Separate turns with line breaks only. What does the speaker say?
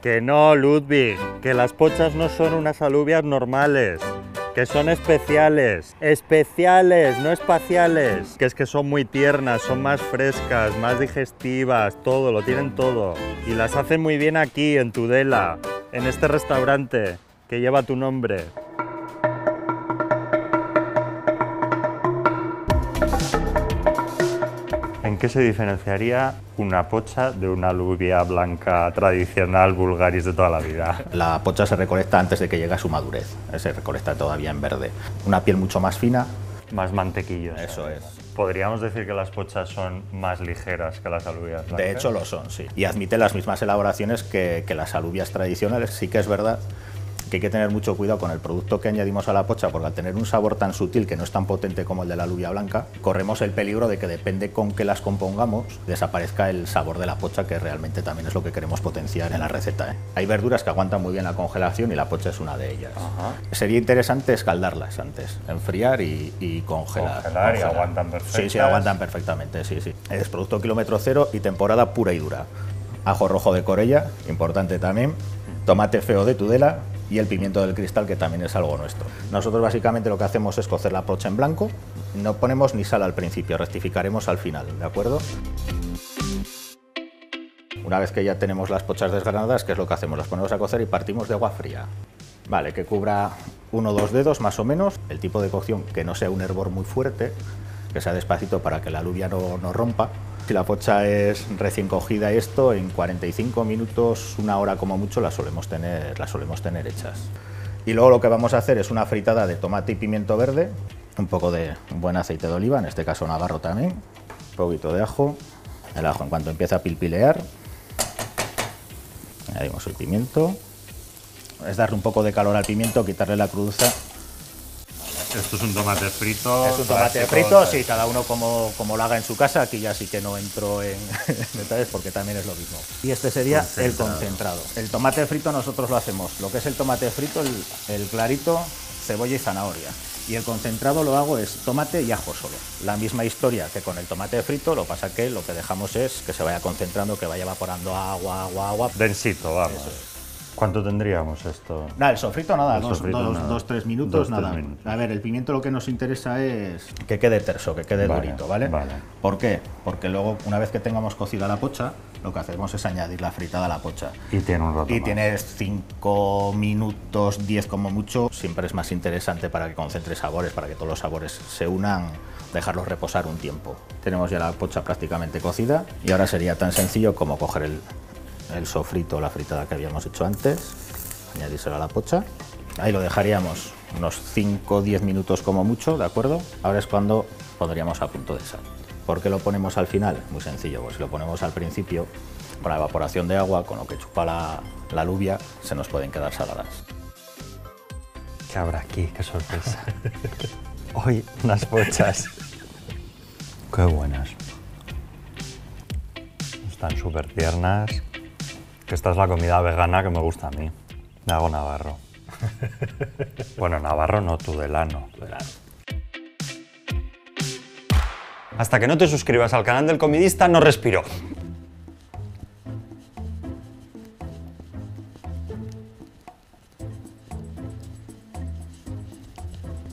Que no, Ludwig, que las pochas no son unas alubias normales, que son especiales. Especiales, no espaciales. Que es que son muy tiernas, son más frescas, más digestivas, todo, lo tienen todo. Y las hacen muy bien aquí, en Tudela, en este restaurante que lleva tu nombre. ¿En qué se diferenciaría una pocha de una alubia blanca tradicional vulgaris de toda la vida?
La pocha se recolecta antes de que llegue a su madurez, se recolecta todavía en verde. Una piel mucho más fina.
Más mantequillosa.
Eso es.
¿Podríamos decir que las pochas son más ligeras que las alubias blancas?
De hecho lo son, sí. Y admite las mismas elaboraciones que las alubias tradicionales. Sí que es verdad que hay que tener mucho cuidado con el producto que añadimos a la pocha, porque al tener un sabor tan sutil que no es tan potente como el de la alubia blanca, corremos el peligro de que depende con qué las compongamos, desaparezca el sabor de la pocha, que realmente también es lo que queremos potenciar en la receta. Hay verduras que aguantan muy bien la congelación y la pocha es una de ellas. Ajá. Sería interesante escaldarlas antes, enfriar y congelar.
Congelar y aguantan perfectamente.
Sí, aguantan perfectamente, sí. Es producto kilómetro cero y temporada pura y dura. Ajo rojo de Corella, importante también. Tomate feo de Tudela y el pimiento del cristal, que también es algo nuestro. Nosotros básicamente lo que hacemos es cocer la pocha en blanco, no ponemos ni sal al principio, rectificaremos al final, ¿de acuerdo? Una vez que ya tenemos las pochas desgranadas, ¿qué es lo que hacemos? Las ponemos a cocer y partimos de agua fría. Vale, que cubra 1 o 2 dedos más o menos, el tipo de cocción que no sea un hervor muy fuerte, que sea despacito para que la alubia no rompa. Si la pocha es recién cogida, esto en 45 minutos, 1 hora como mucho, las solemos tener hechas. Y luego lo que vamos a hacer es una fritada de tomate y pimiento verde, un poco de buen aceite de oliva, en este caso navarro también, un poquito de ajo. El ajo en cuanto empieza a pilpilear, añadimos el pimiento. Es darle un poco de calor al pimiento, quitarle la crudeza.
Esto es un tomate frito.
Es un tomate frito, sí, cada uno como lo haga en su casa. Aquí ya sí que no entro en detalles porque también es lo mismo. Y este sería el concentrado. El tomate frito nosotros lo hacemos, lo que es el tomate frito, el clarito, cebolla y zanahoria. Y el concentrado lo hago es tomate y ajo solo. La misma historia que con el tomate frito, lo que pasa que lo que dejamos es que se vaya concentrando, que vaya evaporando agua.
Densito, vamos. ¿Cuánto tendríamos esto?
Nada, el sofrito nada, 2-3 minutos, nada. A ver, el pimiento lo que nos interesa es que quede terso, que quede durito, ¿vale? ¿Por qué? Porque luego, una vez que tengamos cocida la pocha, lo que hacemos es añadir la fritada a la pocha.
Y tiene un rato
Y
más.
tienes 5 minutos, 10 como mucho. Siempre es más interesante para que concentre sabores, para que todos los sabores se unan, dejarlos reposar un tiempo. Tenemos ya la pocha prácticamente cocida y ahora sería tan sencillo como coger el sofrito, la fritada que habíamos hecho antes, añadírselo a la pocha. Ahí lo dejaríamos unos 5 o 10 minutos como mucho, ¿de acuerdo? Ahora es cuando pondríamos a punto de sal. ¿Por qué lo ponemos al final? Muy sencillo, pues si lo ponemos al principio, con la evaporación de agua, con lo que chupa la alubia, se nos pueden quedar saladas.
¿Qué habrá aquí? ¡Qué sorpresa! Hoy unas pochas. ¡Qué buenas! Están súper tiernas. Esta es la comida vegana que me gusta a mí. Me hago navarro. Bueno, navarro no, tudelano. Hasta que no te suscribas al canal del Comidista no respiro.